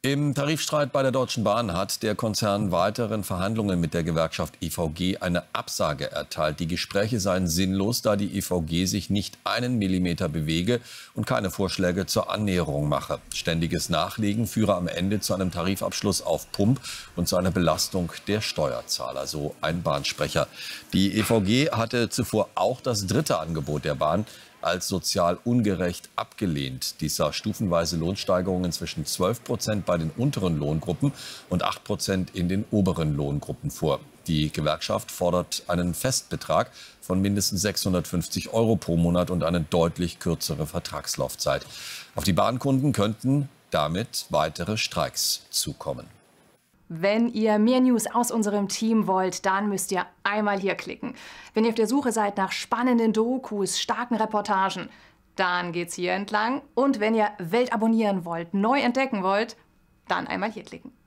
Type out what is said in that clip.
Im Tarifstreit bei der Deutschen Bahn hat der Konzern weiteren Verhandlungen mit der Gewerkschaft IVG eine Absage erteilt. Die Gespräche seien sinnlos, da die IVG sich nicht einen Millimeter bewege und keine Vorschläge zur Annäherung mache. Ständiges Nachlegen führe am Ende zu einem Tarifabschluss auf Pump und zu einer Belastung der Steuerzahler, so ein Bahnsprecher. Die IVG hatte zuvor auch das dritte Angebot der Bahn als sozial ungerecht abgelehnt. Dies sah stufenweise Lohnsteigerungen zwischen 12% bei den unteren Lohngruppen und 8% in den oberen Lohngruppen vor. Die Gewerkschaft fordert einen Festbetrag von mindestens 650 € pro Monat und eine deutlich kürzere Vertragslaufzeit. Auf die Bahnkunden könnten damit weitere Streiks zukommen. Wenn ihr mehr News aus unserem Team wollt, dann müsst ihr einmal hier klicken. Wenn ihr auf der Suche seid nach spannenden Dokus, starken Reportagen, dann geht's hier entlang. Und wenn ihr Welt abonnieren wollt, neu entdecken wollt, dann einmal hier klicken.